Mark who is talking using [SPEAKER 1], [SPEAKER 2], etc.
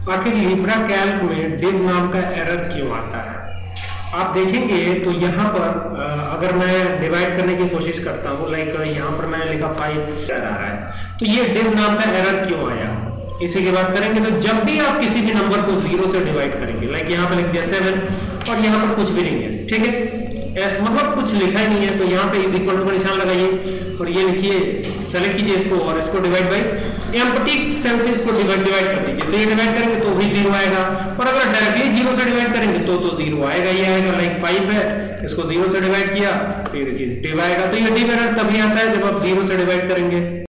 [SPEAKER 1] आखिर Libra Calc में div नाम का एरर क्यों आता है? आप देखेंगे तो यहाँ पर अगर मैं डिवाइड करने की कोशिश करता हूँ, लाइक यहाँ पर मैंने लिखा 5 आ रहा है, तो ये div नाम का एरर क्यों आया, इसी की बात करेंगे। तो जब भी आप किसी भी नंबर को 0 से डिवाइड करेंगे, लाइक यहाँ पर लिख दिया 7 और यहाँ पर कुछ भी नहीं है, ठीक है, मतलब कुछ लिखा ही नहीं है, तो यहाँ पे इज इक्वल टू का निशान लगाइए और ये लिखिए, सेलेक्ट कीजिए इसको और इसको डिवाइड बाई एम्प्टी सेल से इसको डिवाइड कर दीजिए, तो ये डिवाइड करेंगे तो भी 0 आएगा, और अगर डायरेक्टली 0 से डिवाइड करेंगे तो 0 आएगा ही आएगा। लाइक 5 है, इसको 0 से डिवाइड किया तो ये देखिए डिव आएगा। तो ये डिव एरर तभी आता है जब आप 0 से डिवाइड करेंगे।